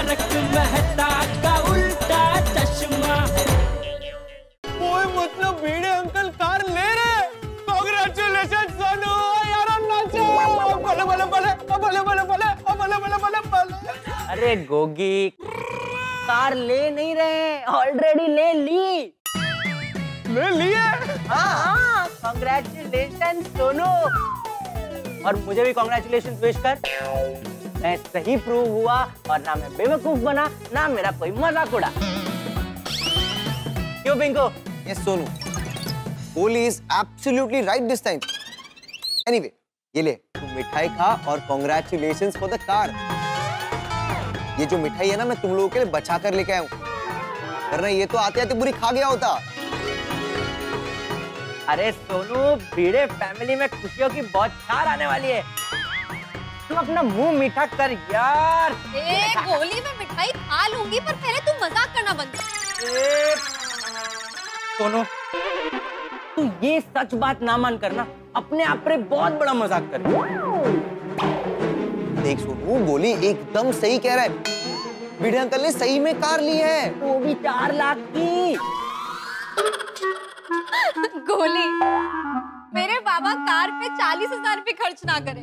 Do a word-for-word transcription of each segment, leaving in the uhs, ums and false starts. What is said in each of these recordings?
तारक मेहता का उल्टा चश्मा। ओए मतलब भिड़े अंकल कार ले रहे। कांग्रेचुलेशन सोनू यार, नाचो भले भले भले भले भले भले भले भले भले भले। अरे गोगी, कार ले नहीं रहे, ऑलरेडी ले ली। ले लिए? हाँ हाँ, कांग्रेचुलेशन सोनू। और मुझे भी कांग्रेचुलेशन विश कर। मैं सही प्रूव हुआ और ना मैं बेवकूफ बना, ना मेरा कोई मजाक उड़ा। क्यों पिंको? Yes, Sonu. Kohli is absolutely right this time. Anyway, ये ले, तू मिठाई खा और congratulations for the car. ये जो मिठाई है ना, मैं तुम लोगों के लिए बचा कर लेके आया हूँ। वरना ये तो आते आते पूरी खा गया होता। अरे सोनू, भिड़े फैमिली में खुशियों की बहुत छार आने वाली है। तुम अपना मुंह मीठा कर यार। ए, गोली में मिठाई खा लूंगी, पर पहले तुम मजाक करना बंद कर। सोनू, तू ये सच बात ना मान करना, अपने आप पे बहुत बड़ा मजाक कर। देख सोनू, गोली एकदम सही कह रहा है। भिड़े अंकल ने सही में कार ली है, वो भी चार लाख की। गोली, मेरे बाबा कार पे चालीस हजार भी खर्च ना करे,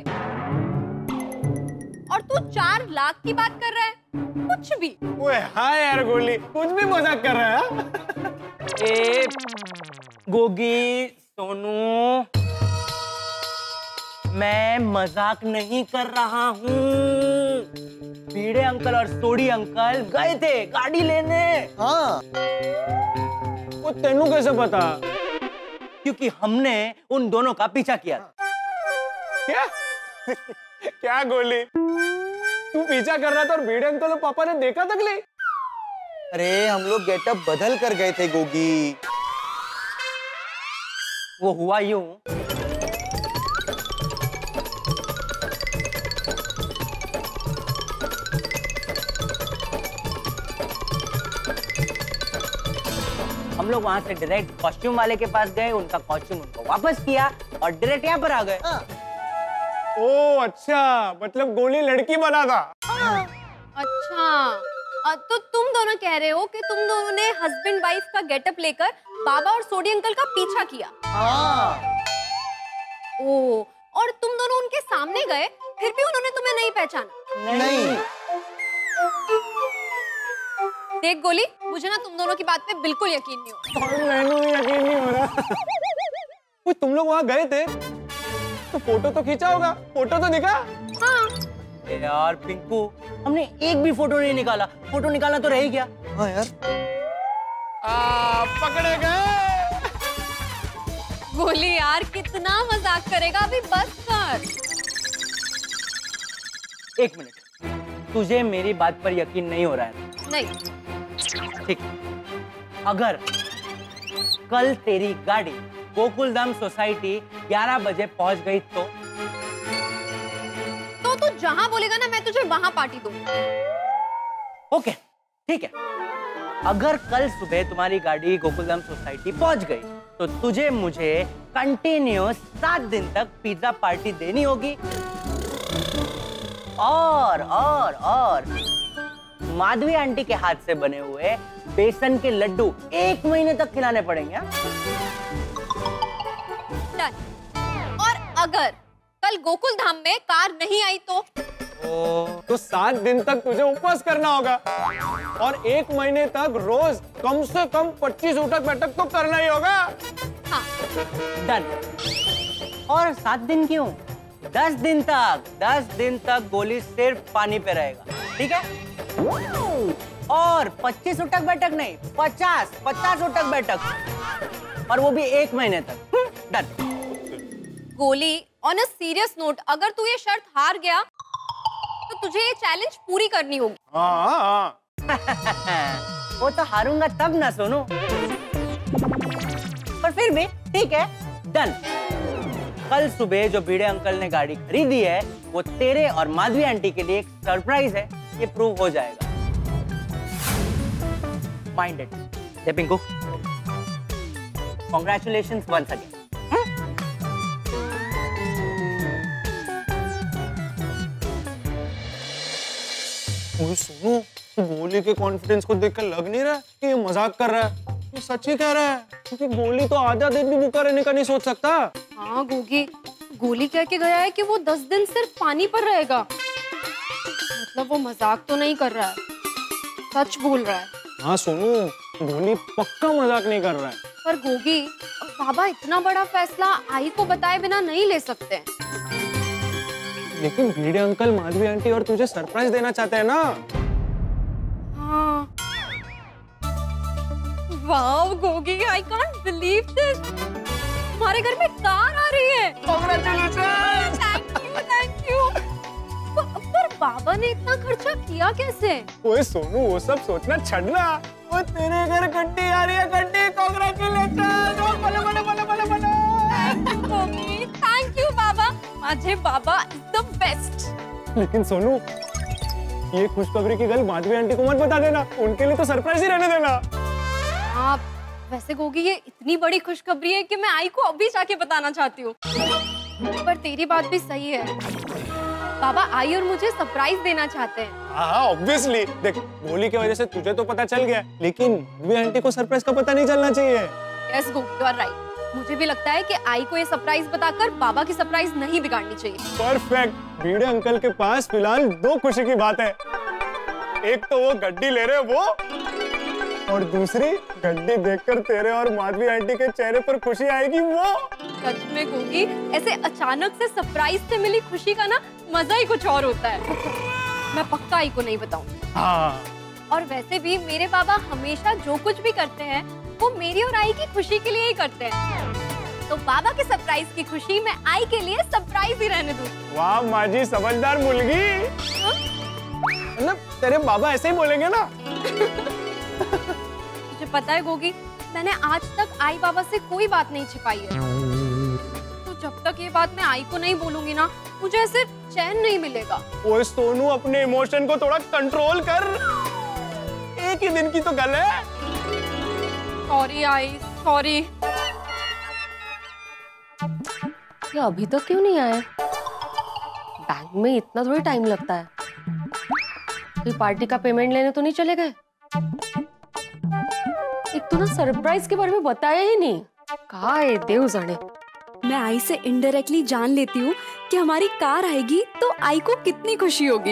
और तू चार लाख की बात कर रहा है? कुछ भी। ओए हाँ यार गोली, कुछ भी मजाक कर रहा है। ए, गोगी, सोनू, मैं मजाक नहीं कर रहा हूँ। भिड़े अंकल और सोडी अंकल गए थे गाड़ी लेने। हाँ। वो तेनू कैसे पता? क्योंकि हमने उन दोनों का पीछा किया। क्या? क्या गोली? तू पीछा कर रहा था और भिड़े अंकल और पापा ने देखा तक ले? अरे हम लोग गेटअप बदल कर गए थे गोगी। वो हुआ यूं, हम लोग वहां से डायरेक्ट कॉस्ट्यूम वाले के पास गए, उनका कॉस्ट्यूम उनको वापस किया और डायरेक्ट यहाँ पर आ गए। ओ अच्छा, मतलब गोली लड़की बना था। अच्छा, तो तुम दोनों कह रहे हो कि तुम दोनों ने हस्बैंड वाइफ का गेटअप लेकर बाबा और सोडी अंकल का पीछा किया। हाँ। ओ, और तुम दोनों उनके सामने गए, फिर भी उन्होंने तुम्हें नहीं पहचाना? नहीं। देख गोली, मुझे ना तुम दोनों की बात पे बिल्कुल यकीन नहीं हो। और मैंने यकीन नहीं हो रहा। वो तुम लोग वहाँ गए थे तो फोटो तो खींचा होगा, फोटो तो दिखा? हाँ। यार पिंकू, हमने एक भी फोटो नहीं निकाला, फोटो निकालना तो रह ही गया। हाँ यार। आ, पकड़े गए। गोली यार, कितना मजाक करेगा, अभी बस कर। एक मिनट, तुझे मेरी बात पर यकीन नहीं हो रहा है? नहीं। ठीक, अगर कल तेरी गाड़ी गोकुलधाम सोसाइटी ग्यारह बजे पहुंच गई तो तो तू जहां बोलेगा ना, मैं तुझे वहां पार्टी दूंगा। ओके, ठीक है। अगर कल सुबह तुम्हारी गाड़ी गोकुलधाम सोसाइटी पहुंच गई तो तुझे मुझे कंटिन्यूस सात दिन तक पिज्जा पार्टी देनी होगी, और और और माधवी आंटी के हाथ से बने हुए बेसन के लड्डू एक महीने तक खिलाने पड़ेंगे। और अगर कल गोकुल धाम में कार नहीं आई तो ओ, तो सात दिन तक तुझे उपवास करना होगा और एक महीने तक रोज कम से कम पच्चीस उठक बैठक तो करना ही होगा। हाँ। डन। और सात दिन क्यों? दस दिन तक, दस दिन तक गोली सिर्फ पानी पे रहेगा, ठीक है? और पच्चीस उठक बैठक नहीं, पचास, पचास उठक बैठक, और वो भी एक महीने तक। डन। गोली, ऑन अ सीरियस नोट, अगर तू ये शर्त हार गया तो तुझे ये चैलेंज पूरी करनी होगी। हाँ हाँ। वो तो हारूंगा तब ना सोनू, पर फिर भी ठीक है। डन। कल सुबह जो भिड़े अंकल ने गाड़ी खरीदी है वो तेरे और माधवी आंटी के लिए एक सरप्राइज है, ये प्रूव हो जाएगा। Mind it. दे पिंकू, कांग्रेचुलेशंस वंस अगेन। सुनो, गोली के कॉन्फिडेंस को देखकर लग नहीं रहा है कि ये मजाक कर रहा है, ये सच ही कह रहा है, क्योंकि गोली तो आधा दिन भी भूखा रहने का नहीं सोच सकता। हाँ गोगी, गोली कह के गया है कि वो दस दिन सिर्फ पानी पर रहेगा। मतलब वो मजाक तो नहीं कर रहा है, सच बोल रहा है। हाँ सोनू, गोली पक्का मजाक नहीं कर रहा है। पर गोगी, बाबा इतना बड़ा फैसला आई को बताए बिना नहीं ले सकते। लेकिन भिड़े अंकल, माधवी आंटी और तुझे सरप्राइज देना चाहते हैं ना। हाँ। Wow Gogi, I can't believe this. हमारे घर में कार आ रही है। Congratulation. Thank you, thank you. पर बाबा ने इतना खर्चा किया कैसे? ओए सोनू, वो सब सोचना छड़ना। वो तेरे घर गड्डी आ रही है, गड्डी। कांग्रेचुलेशन। बले बले बले बले बले। गोगी, थैंक यू बाबा। माझे बाबा इज द बेस्ट। लेकिन सोनू, ये खुशखबरी की गल माधवी आंटी को मत बता देना, उनके लिए तो सरप्राइज ही रहने देना। हाँ, वैसे गोगी ये इतनी बड़ी खुशखबरी है कि मैं आई को अभी जाके बताना चाहती हूँ। पर तेरी बात भी सही है, बाबा आई और मुझे सरप्राइज देना चाहते हैं। हाँ ऑब्वियसली। देख, गोली की वजह से तुझे तो पता चल गया, लेकिन माधवी आंटी को सरप्राइज का पता नहीं चलना चाहिए। Yes Gogi, you are right. मुझे भी लगता है कि आई को ये सरप्राइज बताकर बाबा की सरप्राइज नहीं बिगाड़नी चाहिए। परफेक्ट। भिड़े अंकल के पास फिलहाल दो खुशी की बात है। एक तो वो गड्डी ले रहे वो, और दूसरी गड्डी देखकर तेरे और माधवी आंटी के चेहरे पर खुशी आएगी वो। सच में गोगी, ऐसे अचानक से सरप्राइज से मिली खुशी का ना मजा ही कुछ और होता है। मैं पक्का आई को नहीं बताऊंगी। हाँ। और वैसे भी मेरे बाबा हमेशा जो कुछ भी करते हैं वो मेरी और आई की खुशी के लिए ही करते हैं। तो बाबा के सरप्राइज की खुशी मैं आई के लिए सरप्राइज ही रहने दूँ। वाह माजी, समझदार मुलगी। मतलब तेरे बाबा ऐसे ही बोलेंगे ना। मुझे पता है गोगी, मैंने आज तक आई बाबा से कोई बात नहीं छिपाई है। तो जब तक ये बात मैं आई को नहीं बोलूंगी ना, मुझे ऐसे चैन नहीं मिलेगा। ओए सोनू, अपने इमोशन को थोड़ा कंट्रोल कर। एक ही दिन की तो गल है। Sorry I, sorry. ये अभी तक क्यों नहीं आए? बैंक में इतना थोड़ी टाइम लगता है। कोई पार्टी का पेमेंट लेने तो नहीं चले गए? एक तो ना सरप्राइज के बारे में बताया ही नहीं। कहाँ है देव जाने। मैं आई से इनडायरेक्टली जान लेती हूँ कि हमारी कार आएगी तो आई को कितनी खुशी होगी।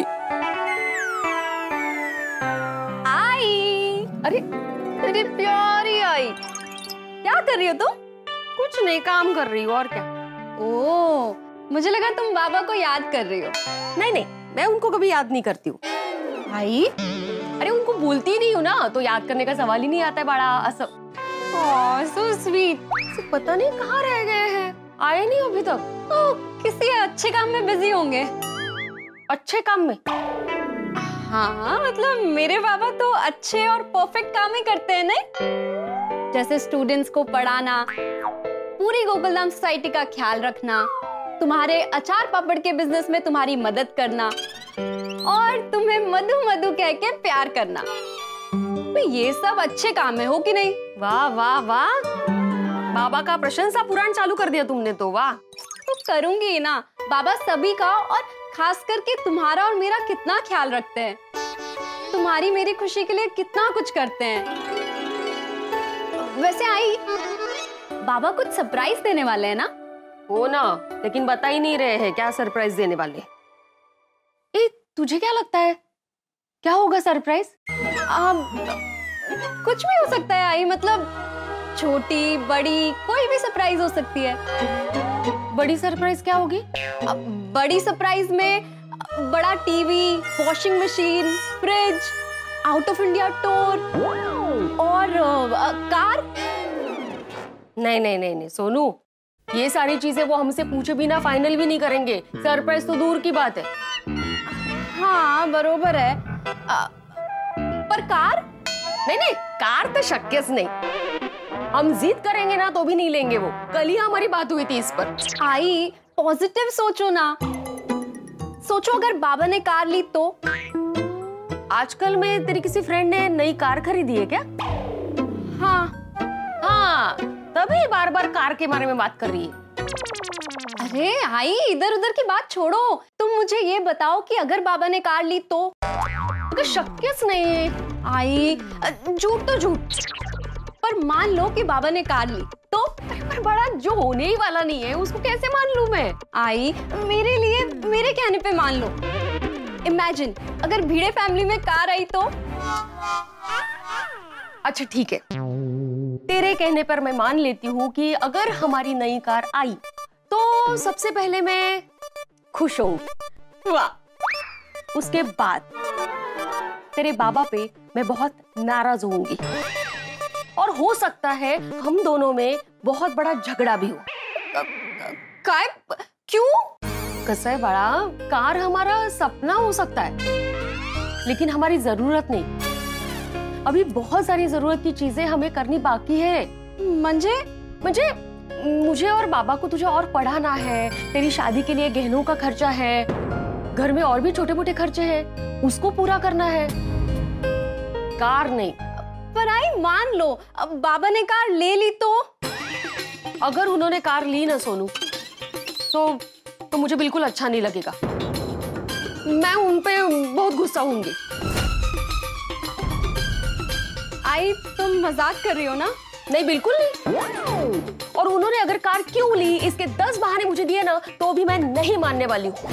आई, अरे मेरी प्यारी आई, क्या कर रही हो तुम? कुछ नहीं, काम कर रही हूँ और क्या। ओह, मुझे लगा तुम बाबा को याद कर रही हो। नहीं नहीं, मैं उनको कभी याद नहीं करती हूँ। आई, अरे उनको भूलती ही नहीं हूँ ना, तो याद करने का सवाल ही नहीं आता है। बड़ा असम। So sweet. पता नहीं कहाँ रह गए हैं, आए नहीं अभी तक। ओ, किसी अच्छे काम में बिजी होंगे। अच्छे काम में? हाँ, मतलब मेरे बाबा तो अच्छे और परफेक्ट काम ही करते हैं नहीं? जैसे स्टूडेंट्स को पढ़ाना, पूरी गोकुलधाम सोसाइटी का ख्याल रखना, तुम्हारे अचार पापड़ के बिजनेस में तुम्हारी मदद करना और तुम्हें मधु मधु कह के प्यार करना। तो ये सब अच्छे काम है, हो कि नहीं? वाह वाह वाह, बाबा का प्रशंसा पुराण चालू कर दिया तुमने तो। वाह। तो करूंगी ना, बाबा सभी का और खास करके तुम्हारा और मेरा कितना ख्याल रखते हैं। तुम्हारी मेरी खुशी के लिए कितना कुछ करते हैं। वैसे आई, बाबा कुछ सरप्राइज देने वाले हैं ना? हो ना, लेकिन बता ही नहीं रहे हैं क्या सरप्राइज देने वाले। ए, तुझे क्या लगता है क्या होगा सरप्राइज? अब कुछ भी हो सकता है आई, मतलब छोटी बड़ी कोई भी सरप्राइज हो सकती है। बड़ी सरप्राइज क्या होगी? अब बड़ी सरप्राइज में बड़ा TV, washing machine, fridge, out of India tour और आ, कार। नहीं नहीं नहीं नहीं सोनू, ये सारी चीजें वो हमसे पूछे बिना फाइनल भी नहीं करेंगे। सरप्राइज तो दूर की बात है। हाँ बरोबर है, आ, पर कार? नहीं नहीं, कार तो शक्य नहीं। हम जिद करेंगे ना तो भी नहीं लेंगे वो। कल ही हमारी बात हुई थी इस पर। आई, पॉजिटिव सोचो ना। सोचो अगर बाबा ने कार ली तो? आजकल में तेरी किसी फ्रेंड ने नई कार खरीदी है क्या? हाँ हाँ, तभी बार बार कार के बारे में बात कर रही है। अरे आई, इधर उधर की बात छोड़ो, तुम मुझे ये बताओ कि अगर बाबा ने कार ली तो? का शक्यच नहीं। आई झूठ तो झूठ, पर मान लो कि बाबा ने कार ली तो? पर बड़ा जो होने ही वाला नहीं है उसको कैसे मान लूं मैं? आई मेरे लिए, मेरे कहने पे मान लो। इमेजिन अगर भिड़े फैमिली में कार आई तो? अच्छा ठीक है, तेरे कहने पर मैं मान लेती हूँ कि अगर हमारी नई कार आई तो सबसे पहले मैं खुश होंगी। वाह! उसके बाद तेरे बाबा पे मैं बहुत नाराज होंगी और हो सकता है हम दोनों में बहुत बड़ा झगड़ा भी हो। काय? क्यों? कैसा है बड़ा, कार हमारा सपना हो सकता है लेकिन हमारी जरूरत नहीं। अभी बहुत सारी जरूरत की चीजें हमें करनी बाकी है। मंजे मुझे मुझे और बाबा को तुझे और पढ़ाना है, तेरी शादी के लिए गहनों का खर्चा है, घर में और भी छोटे मोटे खर्चे हैं, उसको पूरा करना है। कार नहीं। पर आई मान लो अब बाबा ने कार ले ली तो? अगर उन्होंने कार ली ना सोनू तो तो मुझे बिल्कुल अच्छा नहीं लगेगा। मैं उन पे बहुत गुस्सा होंगी। आई तुम मजाक कर रही हो ना? नहीं बिल्कुल नहीं। और उन्होंने अगर कार क्यों ली इसके दस बहाने मुझे दिए ना तो भी मैं नहीं मानने वाली हूँ।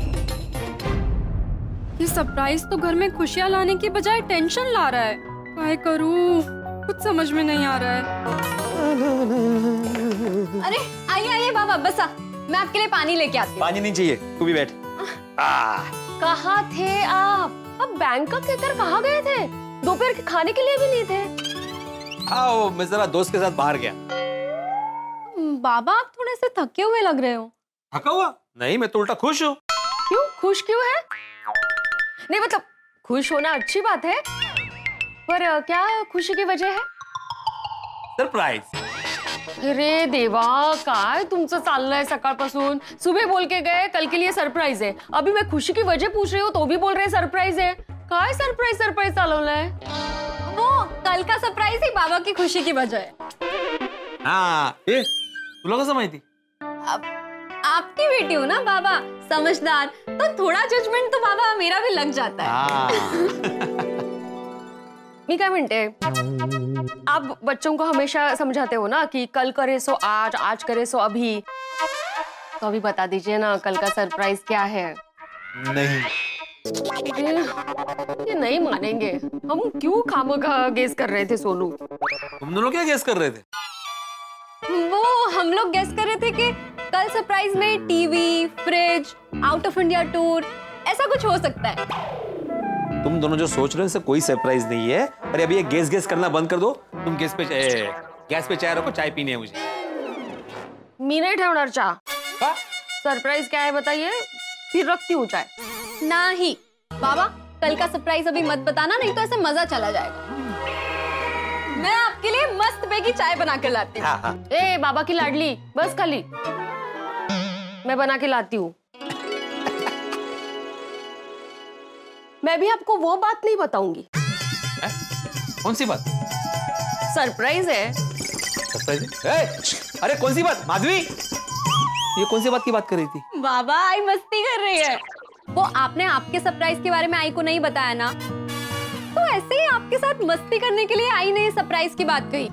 ये सरप्राइज तो घर में खुशियाँ लाने की बजाय टेंशन ला रहा है। क्या करूँ, कुछ समझ में नहीं आ रहा है। अरे आइए आइए बाबा, बसा, मैं आपके लिए पानी लेके आती हूँ। पानी नहीं चाहिए, तू भी बैठ। कहाँ थे आप? अब बैंकॉक कहकर कहाँ गए थे? दोपहर के खाने के लिए भी नहीं थे। आओ, मैं जरा दोस्त के साथ बाहर गया। बाबा आप थोड़े से थके हुए लग रहे हो। थका हुआ? नहीं, मैं तो उल्टा खुश हूँ। क्यों खुश क्यों है? नहीं मतलब खुश होना अच्छी बात है, पर क्या खुशी की वजह है? सरप्राइज। अरे देवा, काय तुमचं चाललंय सकाळपासून? सुबह बोल के गए कल के लिए सरप्राइज है, अभी मैं खुशी की वजह पूछ रही हूँ तो भी बोल रहे सरप्राइज है। काय सरप्राइज सरप्राइज चालवलंय? वो कल का सरप्राइज ही बाबा की खुशी की वजह है। हाँ, ए, तुला कसं माहिती? अब आपकी बेटी हो ना बाबा, समझदार, तो थोड़ा जजमेंट तो बाबा मेरा भी लग जाता है। मी काय म्हणते, आप बच्चों को हमेशा समझाते हो ना कि कल करे सो आज, आज करे सो अभी, तो अभी बता दीजिए ना कल का सरप्राइज क्या है? नहीं। ये, ये नहीं मानेंगे। हम क्यों खामखा गेस कर रहे थे सोनू? तुम दोनों क्या गेस कर रहे थे? वो हम लोग गेस कर रहे थे कि कल सरप्राइज में TV, fridge, out of India tour, ऐसा कुछ हो सकता है। तुम दोनों जो सोच रहे हो इससे कोई सरप्राइज नहीं है। अरे अभी ये गेस गेस करना बंद कर दो। तुम गेस पे ए, गैस पे चाय रखो, चाय पीनी है मुझे। मी नहीं ठेवणार चहा। सरप्राइज क्या है बताइए, फिर रखती हूँ चाय। नहीं बाबा, कल का सरप्राइज अभी मत बताना, नहीं तो ऐसे मजा चला जाएगा। मैं आपके लिए मस्त पैकी चाय बना के लाती हूँ। हाँ, हाँ। ए बाबा की लाडली, बस खाली, मैं बना के लाती हूँ। मैं भी आपको वो बात नहीं बताऊंगी। है? कौन सी बात? सरप्राइज है। सरप्राइज? ए, अरे कौन सी बात माधवी? ये कौन सी बात की बात कर रही थी? बाबा आई मस्ती कर रही है। वो आपने आपके सरप्राइज के बारे में आई को नहीं बताया ना, तो ऐसे ही आपके साथ मस्ती करने के लिए आई ने सरप्राइज की बात कही।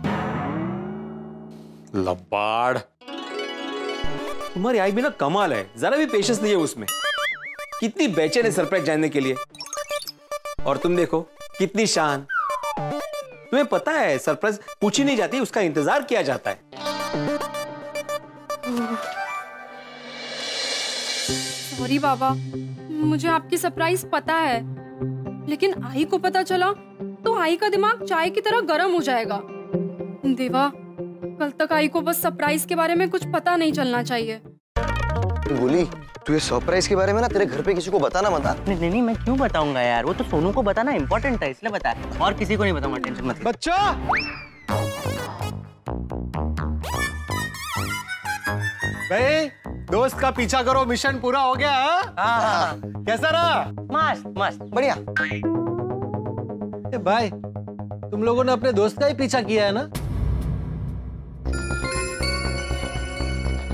लबाड़, तुम्हारी आई भी ना कमाल है, जरा भी पेशेंस नहीं है उसमें। कितनी बेचैन है सरप्राइज जानने के लिए, और तुम देखो कितनी शान। तुम्हें पता है सरप्राइज पूछी नहीं जाती, उसका इंतजार किया जाता है। सॉरी बाबा, मुझे आपकी सरप्राइज पता है, लेकिन आई को पता चला तो आई का दिमाग चाय की तरह गर्म हो जाएगा। देवा, कल तक आई को बस सरप्राइज के बारे में कुछ पता नहीं चलना चाहिए। गोली, तू ये सरप्राइज के बारे में ना तेरे घर पे किसी को बताना मत। नहीं नहीं नहीं, मैं क्यों बताऊंगा यार, वो तो सोनू को बताना इम्पोर्टेंट है इसलिए बताया, और किसी को नहीं बताऊंगा, टेंशन मत ले। बच्चा, भाई दोस्त का पीछा करो, मिशन पूरा हो गया। हाँ हाँ, कैसा रहा? मस्त मस्त बढ़िया। ए भाई, तुम लोगों ने अपने दोस्त का ही पीछा किया है ना?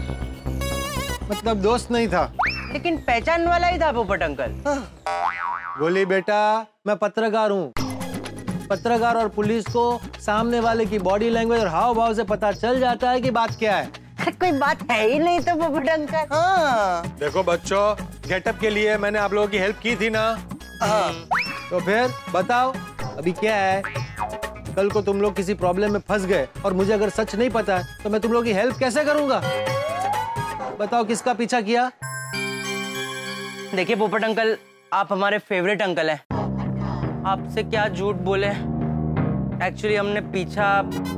मतलब दोस्त नहीं था, लेकिन पहचान वाला ही था पोपट अंकल। गोली बेटा, मैं पत्रकार हूँ। पत्रकार और पुलिस को सामने वाले की बॉडी लैंग्वेज और हाव भाव से पता चल जाता है कि बात क्या है। कोई बात है ही नहीं तो पोपट अंकल। हाँ। देखो बच्चों, गेटअप के लिए मैंने आप लोगों की हेल्प की थी ना। हाँ। तो फिर बताओ अभी क्या है? कल को तुम लोग किसी प्रॉब्लम में फंस गए और मुझे अगर सच नहीं पता है तो मैं तुम लोगों की हेल्प कैसे करूंगा? बताओ किसका पीछा किया? देखिए पोपट अंकल, आप हमारे फेवरेट अंकल हैं। आपसे क्या झूठ बोले, एक्चुअली हमने पीछा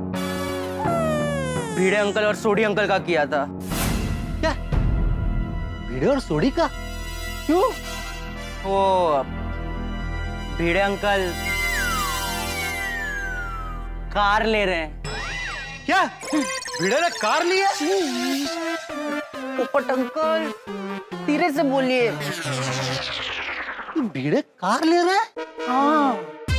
भीड़े अंकल और सोडी अंकल का किया था। क्या? भीड़े और सोडी का? क्यों? वो भीड़े अंकल कार ले रहे हैं। क्या? भीड़े ने कार लिया? पोपट अंकल धीरे से बोलिए। भीड़े कार ले रहे हैं? हाँ।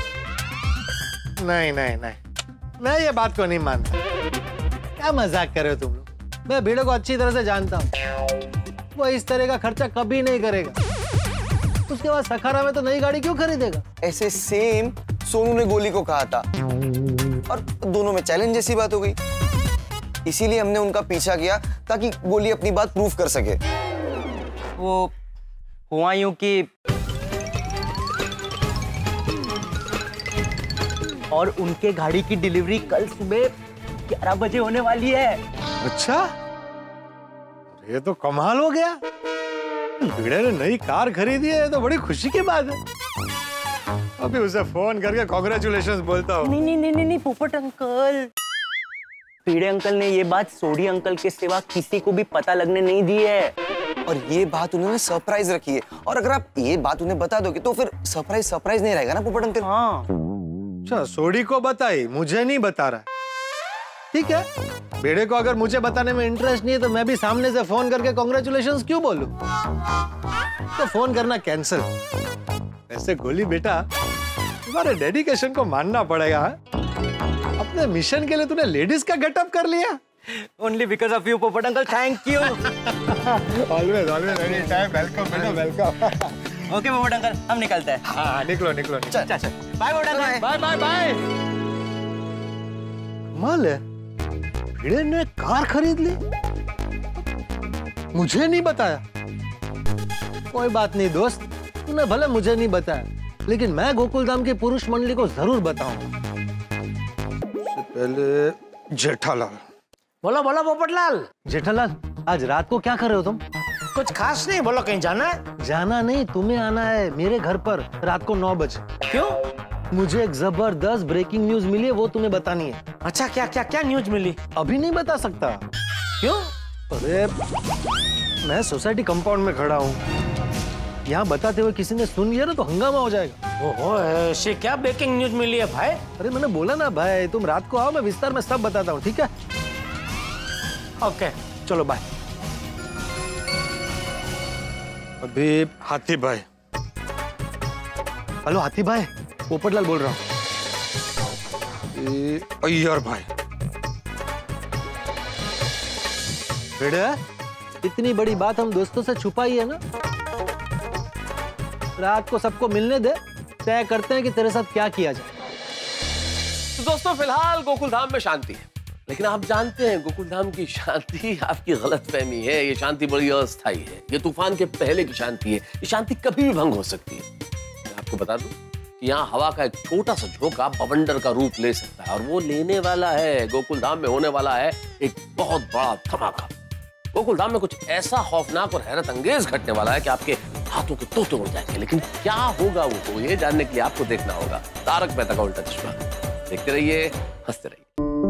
नहीं नहीं नहीं, मैं ये बात को नहीं मानता। क्या मजाक कर रहे हो तुम लोग? मैं भीड़े को अच्छी तरह से जानता हूँ। वो इस तरह का खर्चा कभी नहीं करेगा। उसके बाद सखारा में तो नई गाड़ी क्यों खरीदेगा? ऐसे सेम सोनू ने गोली को कहा था और दोनों में चैलेंज जैसी बात हो गई। इसीलिए हमने उनका पीछा किया ताकि गोली अपनी बात प्रूफ कर सके। वो हुआ यूं कि और उनके गाड़ी की डिलीवरी कल सुबह ग्यारह बजे होने वाली है। अच्छा, ये तो कमाल हो गया। भीड़े ने नई कार खरीदी है तो बड़ी खुशी की बात है। अभी उसे फोन करके कांग्रेचुलेशंस बोलता हूँ। नहीं नहीं नहीं नहीं पोपट अंकल, भीड़े अंकल ने ये बात सोडी अंकल के सिवा किसी को भी पता लगने नहीं दी है। और ये बात उन्होंने सरप्राइज रखी है। और अगर आप ये बात उन्हें बता दोगे तो फिर सरप्राइज सरप्राइज नहीं रहेगा ना पोपट अंकल? हाँ। अच्छा, सोडी को बताई, मुझे नहीं बता रहा। ठीक है, भीड़े को अगर मुझे बताने में इंटरेस्ट नहीं है तो मैं भी सामने से फोन करके कांग्रेचुलेशंस क्यों बोलूं? तो फोन करना कैंसिल। ऐसे गोली बेटा, तुम्हारे डेडिकेशन को मानना पड़ेगा। अपने मिशन के लिए तूने लेडीज का गेटअप कर लिया। Only because of you, Popat uncle, thank you. Always, always, any time, welcome, बेटा, welcome. ओके पोपट अंकल, हम निकलते हैं। हाँ, निकलो, निकलो, चल चल चल। बाय पोपट अंकल। Bye bye bye. कमाल है, भीड़े ने कार खरीद ली, मुझे नहीं बताया। कोई बात नहीं दोस्त, तूने भले मुझे नहीं बताया, लेकिन मैं गोकुलधाम की पुरुष मंडली को जरूर बताऊंगा। सबसे पहले जेठालाल। बोलो बोलो पोपटलाल। जेठालाल, आज रात को क्या कर रहे हो तुम? कुछ खास नहीं, बोलो कहीं जाना है? जाना नहीं, तुम्हें आना है मेरे घर पर रात को नौ बजे। क्यों? मुझे एक जबरदस्त ब्रेकिंग न्यूज मिली है, वो तुम्हें बतानी है। अच्छा, क्या क्या क्या न्यूज मिली? अभी नहीं बता सकता। क्यों? अरे मैं सोसाइटी कंपाउंड में खड़ा हूँ, यहाँ बताते हुए किसी ने सुन लिया ना तो हंगामा हो जाएगा। ओहो, ऐसे क्या ब्रेकिंग न्यूज मिली है भाई? अरे मैंने बोला ना भाई, तुम रात को आओ, मैं विस्तार में सब बताता हूँ, ठीक है? ओके, चलो बाय। अभी हाथी भाई। हेलो हाथी भाई, पोपटलाल बोल रहा हूँ। अय्यर भाई। बेटा, इतनी बड़ी बात हम दोस्तों से छुपाई है ना, रात को सबको मिलने दे, तय करते हैं कि तेरे साथ क्या किया जाए। तो दोस्तों, फिलहाल गोकुलधाम में शांति है, लेकिन आप जानते हैं गोकुलधाम की शांति आपकी गलतफहमी है। ये शांति बड़ी अस्थायी है। ये तूफान के पहले की शांति है। ये शांति कभी भी भंग हो सकती है। मैं आपको बता दूं कि यहाँ हवा का एक छोटा सा झोंका बवंडर का रूप ले सकता है, और वो लेने वाला है, गोकुलधाम में होने वाला है एक बहुत बड़ा धमाका। गोकुलधाम में कुछ ऐसा खौफनाक और हैरत अंगेज घटने वाला है कि आपके हाथों के तोते उड़ जाएंगे। लेकिन क्या होगा वो, तो ये जानने के लिए आपको देखना होगा तारक मेहता का उल्टा चश्मा। देखते रहिए, हंसते रहिए।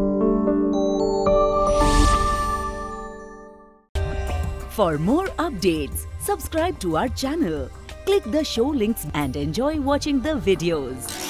For more updates, subscribe to our channel, click the show links and enjoy watching the videos.